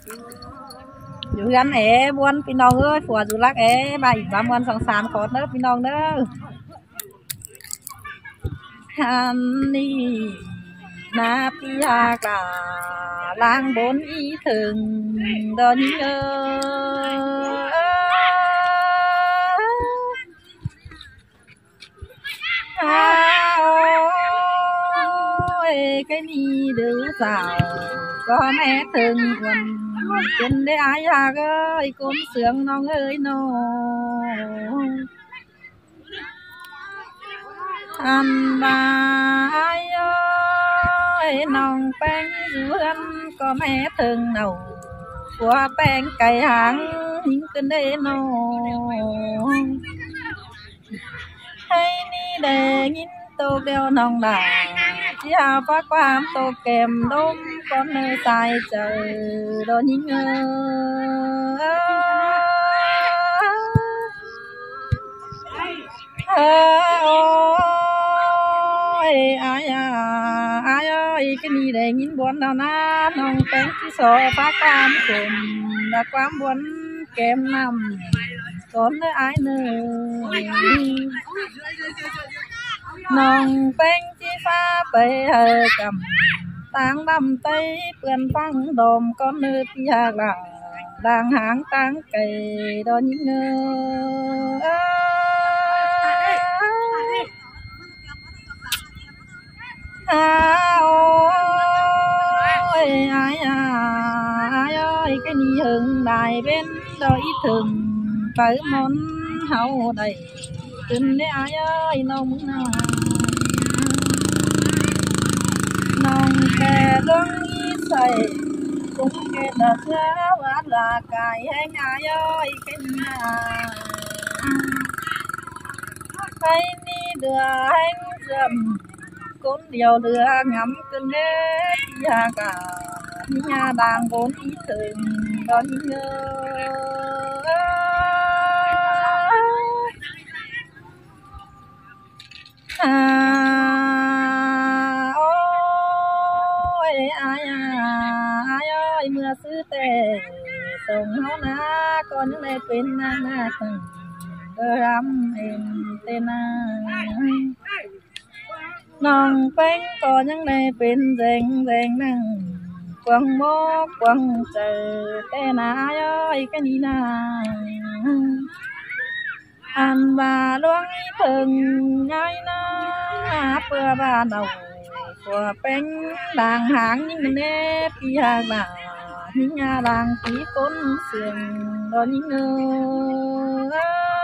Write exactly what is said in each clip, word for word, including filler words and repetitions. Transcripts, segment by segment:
อยู่กันเอ๋บวนพี่น้องเอ้ยผัวอยู่รักเอ๋ใบสามวันสองสามขอเด้อพี่น้องเด้อฮันนี่นาพี่ยากาล้างบนอีถึงเดินเออcái ni đứa sao con é thường quần trên để ai à ơi con sướng non ơi nó ăn bài ơi non bánh dưa con é thường nấu qua bánh cày hàng những cái đây nó hay ni để nhìn tô đeo nòng đà chỉ hào phát quam tô kèm đốm con nơi tài chờ đó những ơi ai à ai ơi cái gì để nhìn buồn nào na nòng bánh chỉ sò phát quam cùng đã quam buồn kèm nằm con nơi ai nơi nòng bánh chỉ pha bể hờ cầm tang đâm tay quyền phăng đồm con nơi kia là đang háng tang cây đó những người à ôi ai à ai ơi cái gì hừng đài bên đó ít thường tới món hậu đầy tin đấy ai ơi nông nào nông kè lưng ít say cũng kè đợt giá vát là cài hay ai ơi cái nhà hay đi đưa anh dầm cũng điều đưa ngắm cơn nét nhà cả nhà đang vốn ý thường đó những à ôi ai à ai ơi mưa sư tề sông háo ná con những này quên na na từng cơ rắm em tên na nòng bánh có những này quên rèn rèn năng quăng mó quăng chờ tên na ai ơi cái gì na ăn bà loang thường nhai na bữa bà đầu của bánh đàng hàng những nếp kia là những nhà đàng tí côn sườn đó những người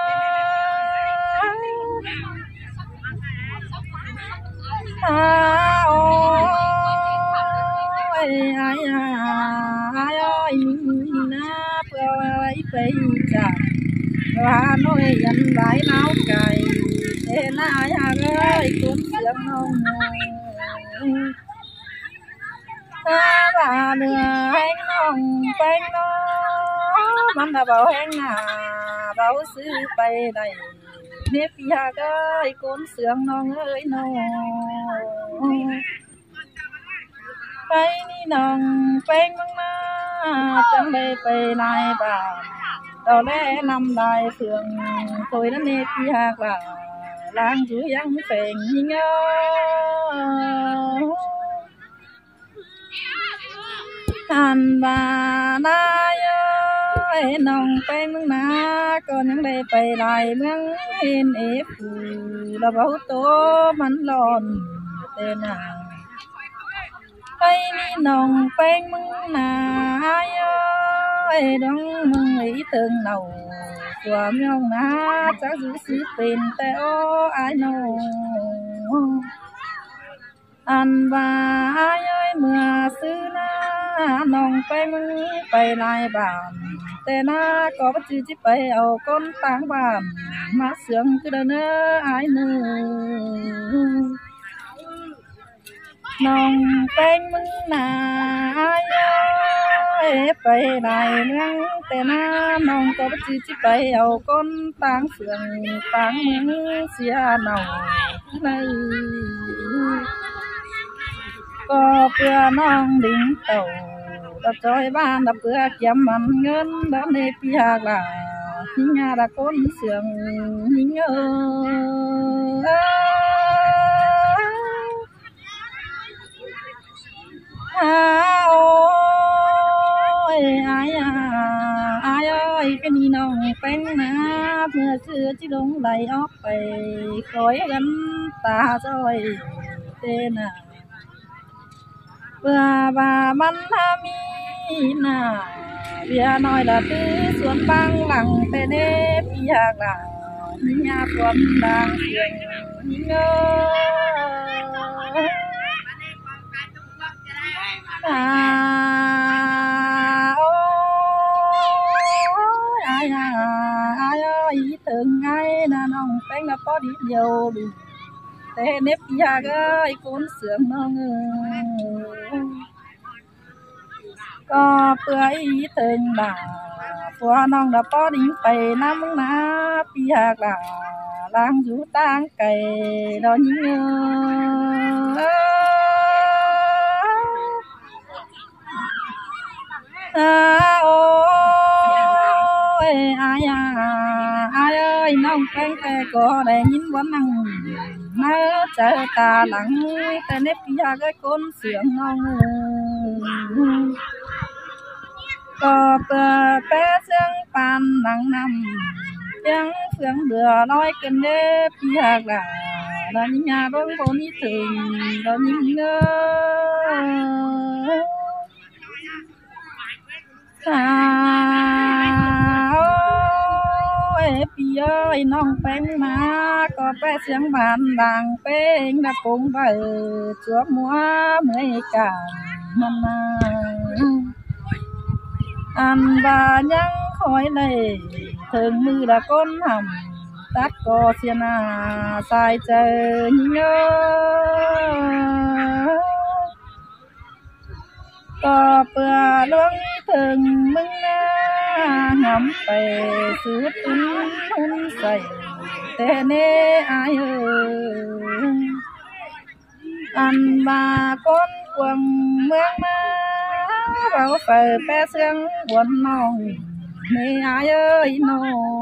à ôi ai à ai ơi na bữa ấy phải trả và nói dân lại náo cày thế này hàng ơi cũng sướng nông ta bà đưa anh nông bánh nó mình đã bảo anh à bảo sư bay này nếp nhà ơi cũng sướng nông ơi nông bay đi nông bánh măng na chẳng đây bay này bà đó lẽ năm đại phường tôi đã nếp hạt là làng chú dân phèn nhớ hành bà nai ơi nòng bánh na còn những đây phải lại măng in ép là bảo tố bánh lòn tên nào cây nòng bánh na ơi đón mừng ý tưởng đầu của miông na chắc giữ sự tình teo ai nô ăn và ai ơi mưa xứ na nòng bay mừng bay lại bàn tê na có bất chữ chỉ bay ở con táng bàn má sướng cứ đơn ai nô nòng bay mừng na ai ơi bay lại ngang tê na nòng có bất chữ chỉ bay ở con táng sướng táng mừng xia nào này có bữa nong đỉnh tàu đập trôi ban đập bữa kiếm ăn ngân đón đi pi hạt là nhà đã con sướng nhớ à ôi ai à ai ơi cái ni nong bánh na mưa xưa chỉ đông đầy óc về khói gắn ta rồi tên à và và bắn ha mi na bia nói là tư xuống băng lặng tên đê bia là nhà con đang sướng nhớ à ôi ai à ai ơi từng ngày là nong bánh là có đi nhiều đủ thế nếp bia ơi cuốn sướng nó ngờ có bưởi từng là phua nong đã có đi về năm na bia là đang rú tang cày đó nhớ à ôi ai à ai ơi nong bánh cái có để nhìn vẫn năng nó chờ ta lặng ta nếp bia cái con sướng nong có bờ bé dương pan nắng nằm tiếng phương đưa nói cần nếp bia là là những nhà đông vốn đi thường là những ngơ à ôi bia ơi nong bánh mà có bé dương bàn đàng bánh đã cùng vào chúa múa mới cả mama ăn và nhang khói này thường mưa là con hầm tát co xiên à sai chờ nhớ có bữa luôn thường mưng ngắm về suốt hun hun say thế nê ai ơi ăn và con quần mương ma vào phải bé xương buồn nong mẹ ai ơi nó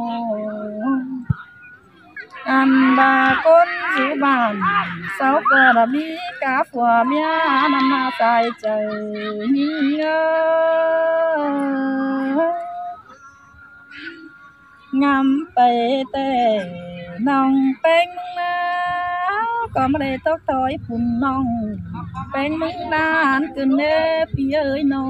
ăn bà con rủ bàn sáu bữa đã bị cá phùa mía nằm na sai trời nhớ ngắm tê tê nong bánh na có mà để tóc thổi phun nong bánh mưng đàn cơn đê phía ơi nó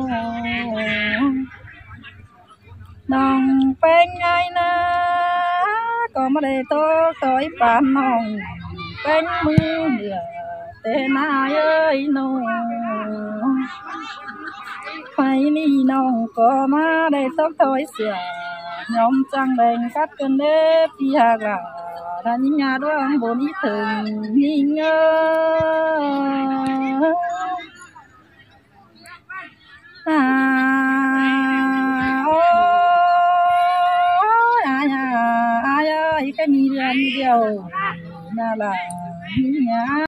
nong bánh ai na có mà để tóc thổi bàn nong bánh mưng đưa tên ai ơi nó phải ni nong có mà để tóc thổi xìa nhóm trăng đèn cắt cơn đê phía gà là những nhà đoan bốn ý thường nhớ à ôi ai à ai ơi cái gì đi điều là là nhà